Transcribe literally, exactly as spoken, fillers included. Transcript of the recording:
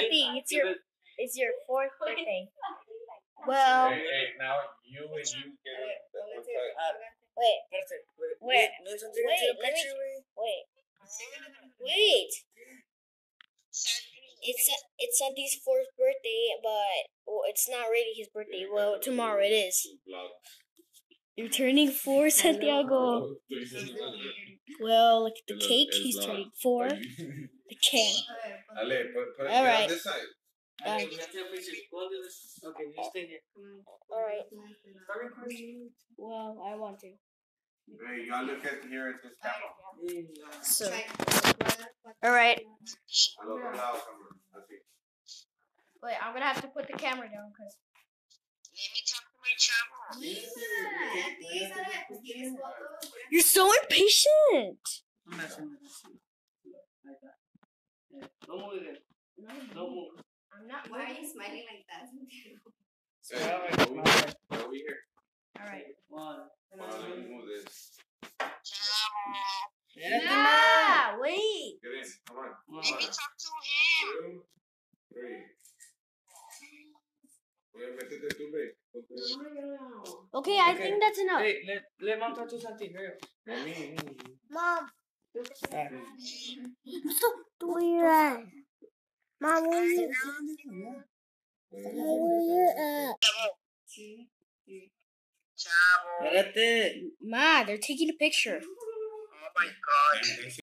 Santi, it's your it's your fourth birthday. Well, hey, hey, now you and you get it. Wait, wait, wait, wait, let me, wait, wait. It's it's Santi's fourth birthday, but well, it's not really his birthday. Well, tomorrow it is. You're turning four, Santiago. Well, look at the cake. He's turning four. The cake. All right. Uh, okay, you stay here. All right. Well, I want to. Hey, you gotta look at here at this camera. So, all right. Wait, I'm gonna have to put the camera down because. Let me talk to my channel. You're so impatient. I'm not. Why are you smiling like that? Hey, over here. All right. One. Let me move this. Yeah, wait. Get in. Come on. Let me talk to him. Two, three. Okay, I think that's enough. Hey, let, let mom talk to Santi. Hurry. Me, me. Mom. Right. Stop doing that. Mom, where you at? Where you at? Espérate. Ma, they're taking a picture. Oh my god.